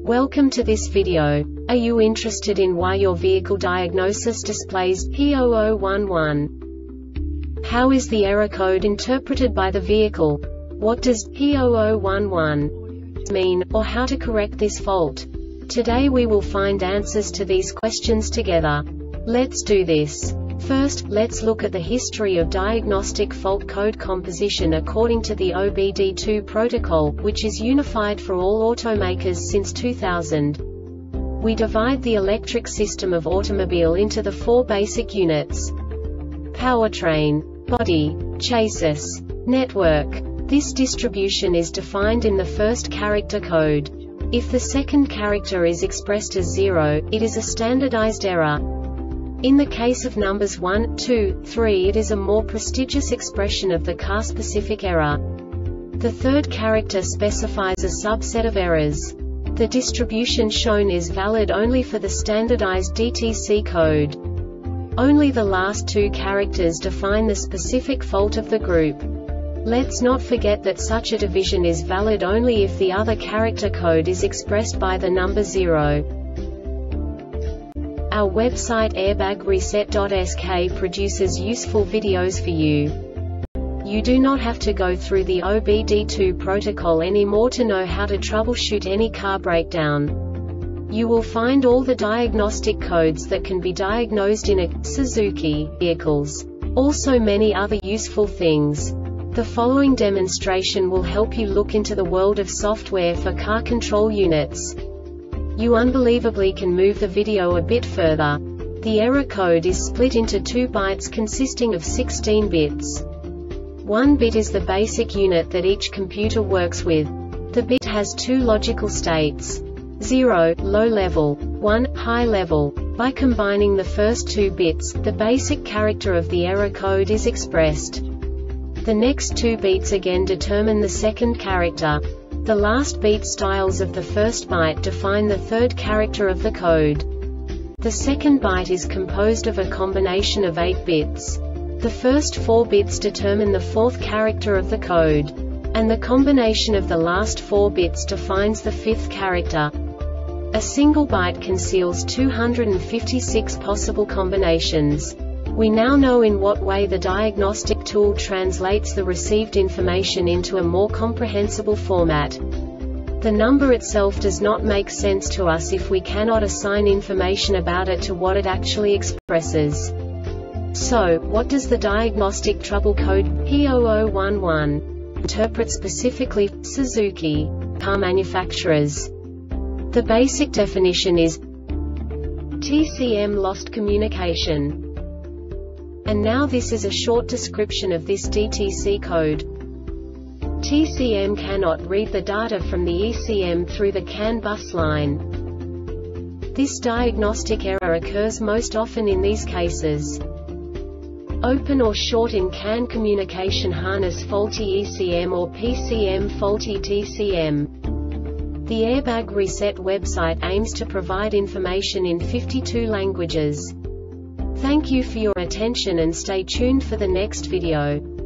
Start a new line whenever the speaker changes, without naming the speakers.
Welcome to this video. Are you interested in why your vehicle diagnosis displays P0011? How is the error code interpreted by the vehicle? What does P0011 mean, or how to correct this fault? Today we will find answers to these questions together. Let's do this. First, let's look at the history of diagnostic fault code composition according to the OBD2 protocol, which is unified for all automakers since 2000. We divide the electric system of automobile into the four basic units: powertrain, body, chassis, network. This distribution is defined in the first character code. If the second character is expressed as 0, it is a standardized error. In the case of numbers 1, 2, 3, it is a more prestigious expression of the car-specific error. The third character specifies a subset of errors. The distribution shown is valid only for the standardized DTC code. Only the last two characters define the specific fault of the group. Let's not forget that such a division is valid only if the other character code is expressed by the number 0. Our website airbagreset.sk produces useful videos for you. You do not have to go through the OBD2 protocol anymore to know how to troubleshoot any car breakdown. You will find all the diagnostic codes that can be diagnosed in a Suzuki vehicles. Also many other useful things. The following demonstration will help you look into the world of software for car control units. You unbelievably can move the video a bit further. The error code is split into 2 bytes consisting of 16 bits. 1 bit is the basic unit that each computer works with. The bit has 2 logical states: 0, low level, 1, high level. By combining the first 2 bits, the basic character of the error code is expressed. The next 2 beats again determine the second character. The last beat styles of the first byte define the third character of the code. The second byte is composed of a combination of 8 bits. The first 4 bits determine the fourth character of the code. And the combination of the last 4 bits defines the fifth character. A single byte conceals 256 possible combinations. We now know in what way the diagnostic tool translates the received information into a more comprehensible format. The number itself does not make sense to us if we cannot assign information about it to what it actually expresses. So, what does the diagnostic trouble code P0011 interpret specifically for Suzuki car manufacturers? The basic definition is TCM lost communication. And now this is a short description of this DTC code. TCM cannot read the data from the ECM through the CAN bus line. This diagnostic error occurs most often in these cases: open or short in CAN communication harness, faulty ECM or PCM, faulty TCM. The Airbag Reset website aims to provide information in 52 languages. Thank you for your attention and stay tuned for the next video.